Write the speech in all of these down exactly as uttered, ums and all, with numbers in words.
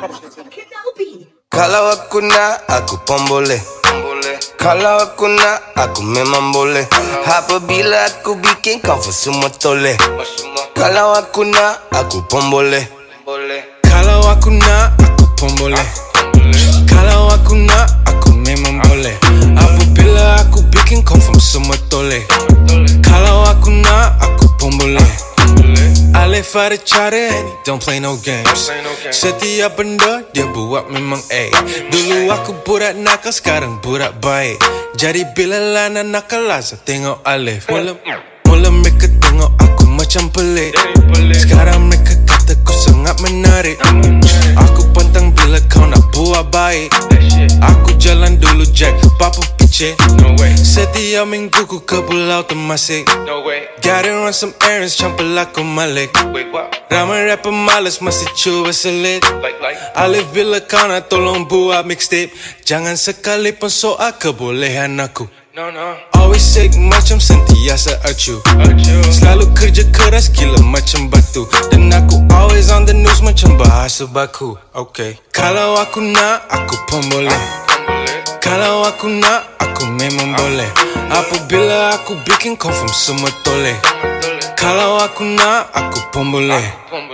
Kalau aku nak, aku pun boleh. Kalau aku nak, aku memang boleh. Apabila aku bikin confirm semua toleh. Kalau aku nak, aku pun boleh. Kalau aku nak, aku pun boleh. Kalau aku nak, aku memang boleh. Apabila aku bikin confirm semua toleh. Kalau aku nak, aku pun boleh. I live for the charter and he don't play no games. Setiap benda dia buat memang A. Dulu aku budak nakal, sekarang budak baik. Jadi bila Lana nakal, Lazar tengok Alif. Mula, mula mereka tengok aku macam pelik. Sekarang mereka kata aku sangat menarik. Aku pantang bila kau nak buat baik. Aku jalan dulu Jack, Papa Piche. Setiap minggu ku ke Pulau Temasek. Gotta run some errands, campur aku Malik. Ramai rapper malas, masih cuba selit. Alif bila kau nak tolong buat mixtape. Jangan sekali pun soal kebolehan aku. Always sick macam sentiasa acu. Selalu kerja keras gila macam batu. Dan aku always on the news macam bahasa baku. Okay. Kalau aku nak, aku pun boleh. Kalau aku nak, aku memang boleh. Apabila aku bikin confirm semua toleh. Kalau aku nak, aku pun boleh.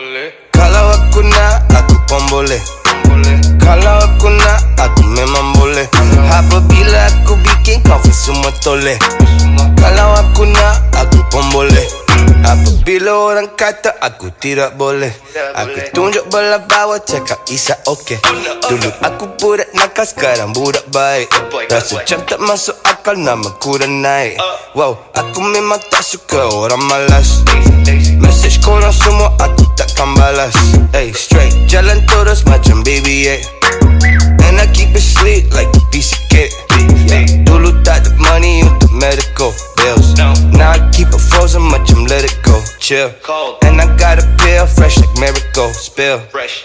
Kalau aku nak, aku pun boleh. Kalau aku nak, aku memang boleh. Apabila aku bikin confirm semua toleh. Kalau aku nak, aku pun boleh. Apabila orang kata aku tidak boleh, aku tunjuk belah bawah cakap Isa okey. Dulu aku budak nakal, sekarang budak baik. Rasa macam tak masuk akal, namaku dah naik. Wow, aku memang tak suka orang malas. Message korang semua aku takkan balas. Hey, straight jalan terus macam baby eight. And I keep it sleek like a piece of cake. Dulu tak ada money untuk medical bills. Now I keep it frozen macam let it go. Chill. And I got a pill fresh like miracle. Spill.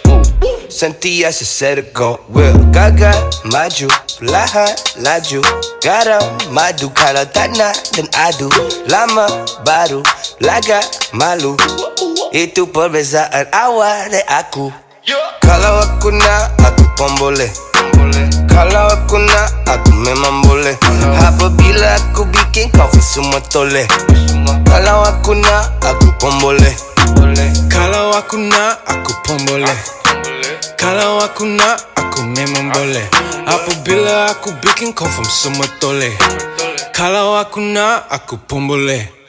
Sentiasa set it go. Will gagal maju, perlahan laju. Garam madu kalau tak nak dan adu. Lama baru lagak malu. Itu perbezaan awal dan aku. Kalau aku nak, aku pun boleh. Kalau aku nak, aku memang boleh. Apabila aku bikin confirm semua toleh. Kalau aku nak, aku pun boleh. Kalau aku nak, aku pun boleh. Kalau aku nak, aku memang boleh. Apabila aku bikin confirm semua toleh. Kalau aku nak, aku pun boleh.